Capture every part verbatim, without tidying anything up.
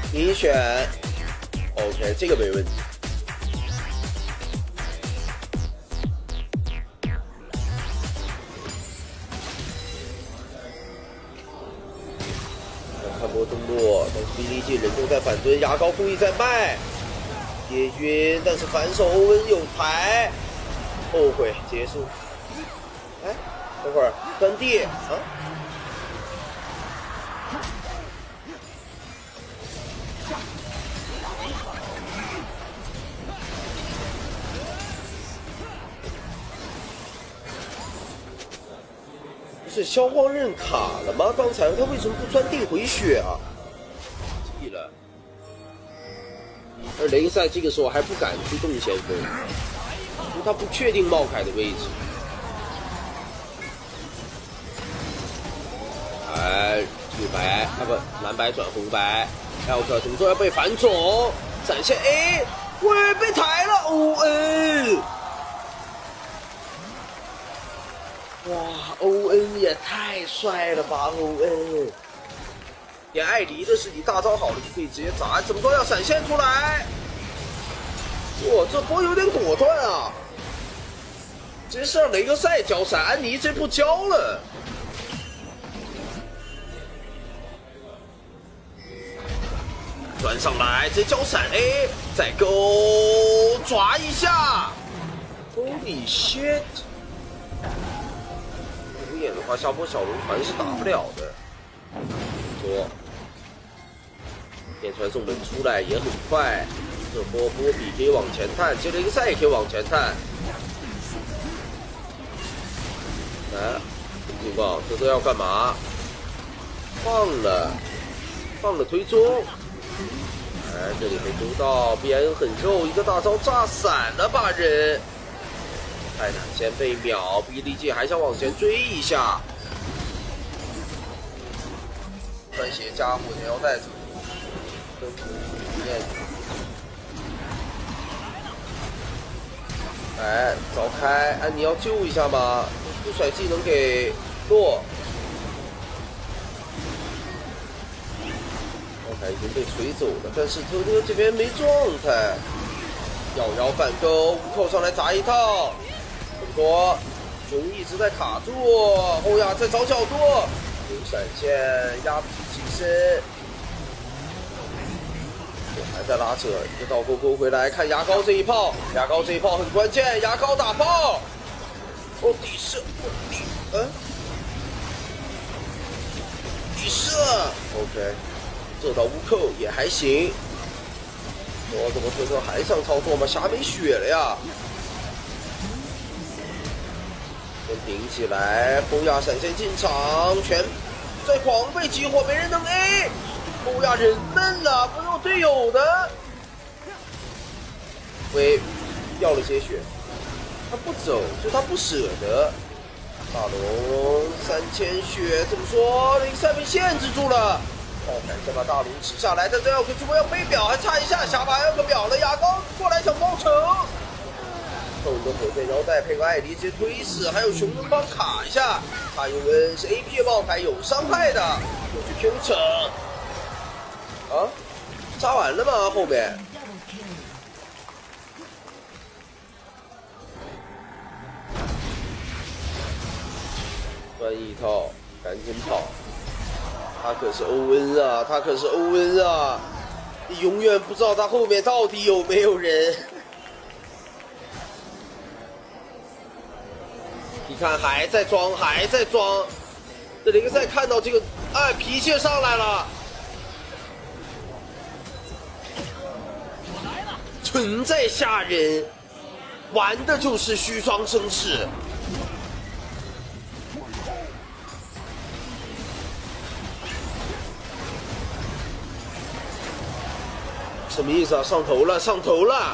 你选 ，OK， 这个没问题。看波中落，但是 B D G 人中在反蹲，牙膏故意在卖，跌晕，但是反手欧文有台，后悔结束。哎，等会儿钻地啊！不是消荒刃卡了吗？刚才他为什么不钻地回血啊？记了。而雷赛这个时候还不敢去动先锋，因为他不确定茂凯的位置。哎，绿白啊不，蓝白转红白 ，L 克怎么说要被反种？闪现 A， 喂，被抬了 ，O N。哇 ，O N 也太帅了吧 ，O N。点艾迪的是你大招好了就可以直接砸，怎么说要闪现出来？哇，这波有点果断啊！直接是让雷格赛交闪，安妮这不交了。转上来，直接交闪 A， 再勾抓一下 ，Holy shit！ 无眼的话，下波小龙团是打不了的。说，电传送门出来也很快，这波波比可以往前探，接了一个赛也可以往前探。来，警报，这都要干嘛？放了，放了推中。哎，这里没勾到 ，B N 很肉，一个大招炸散了把人。泰坦先被秒 ，B D G 还想往前追一下。穿鞋加火箭腰带走，跟体验。哎，早开，安妮要救一下吗？不甩技能给洛。已经被锤走了，但是特特这边没状态，摇摇反勾，无扣上来砸一套，很多熊一直在卡住，后亚在找角度，有闪现压不住起身，我还在拉扯，一个倒钩勾回来，看牙膏这一炮，牙膏这一炮很关键，牙膏打炮，哦底射，哦底，嗯，底射 ，OK。这道乌扣也还行，我怎么推特还上操作吗？霞没血了呀！先顶起来，欧亚闪现进场，全在狂被激活，没人能 A， 欧亚人闷了，不是我队友的。喂，要了些血，他不走，就他不舍得。大龙三千血，怎么说？雷赛被限制住了。哦，先把大龙吃下来，但这要可主播要背表，还差一下，下巴要个表了，牙膏过来想报仇。后一个火箭腰带配合艾迪直接推死，还有熊人帮卡一下。他尤恩是 A P 冒牌有伤害的，过去 Q 城。啊，杀完了吗？后面。钻一套，赶紧跑。他可是欧文啊，他可是欧文啊！你永远不知道他后面到底有没有人。你看，还在装，还在装。这雷克赛看到这个，哎，脾气上来了。存在吓人，玩的就是虚张声势。什么意思啊？上头了，上头了！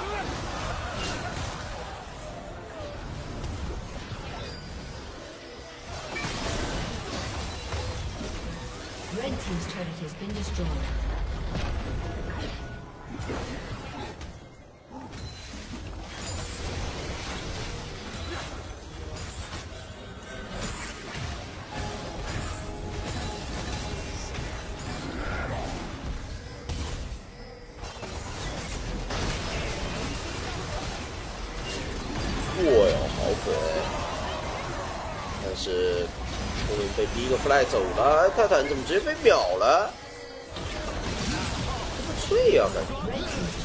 是欧文被逼个 fly 走了，泰坦怎么直接被秒了？这么脆啊，感觉。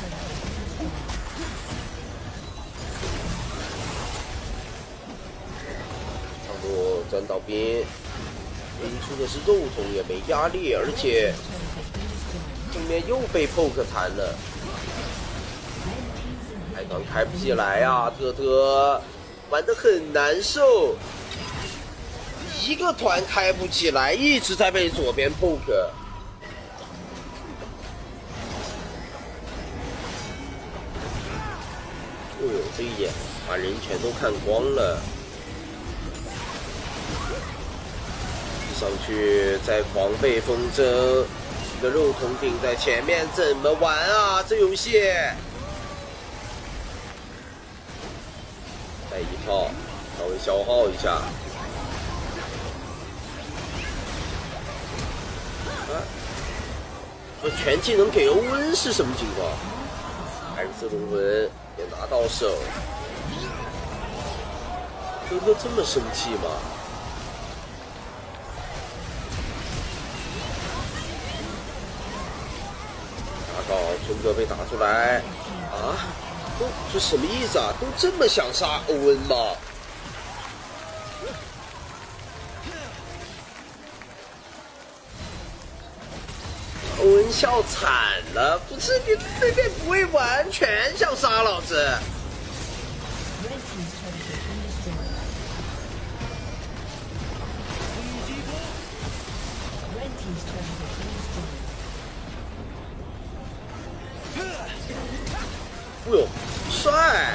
差不多钻到边，引出的是肉桶，也没压力，而且正面又被 poke 残了。 开团开不起来啊，特特玩得很难受，一个团开不起来，一直在被左边 poke。哦呦，这一眼把人全都看光了。上去再狂被风筝，一个肉桶顶在前面，怎么玩啊？这游戏！ 再一炮，稍微消耗一下。啊，这全技能给欧文是什么情况？艾克斯龙纹也拿到手。哥哥这么生气吗？打到春哥被打出来啊！ 都这什么意思啊？都这么想杀欧文吗？欧文笑惨了，不是你对面不会完全想杀老子？哎呦，帅！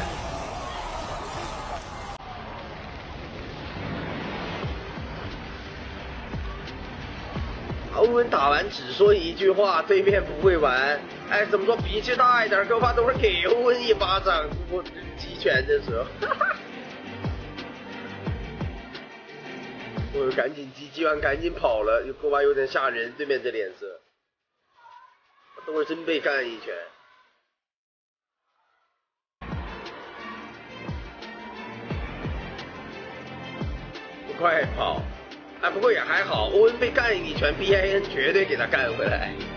欧文打完只说一句话，对面不会玩。哎，怎么说脾气大一点，给我把等会儿给欧文一巴掌，我击拳的时候，我赶紧击，击完赶紧跑了，给我把有点吓人，对面这脸色，等会儿真被干一拳。 快跑！哎，不过也还好，欧文被干一拳 ，B I N 绝对给他干回来。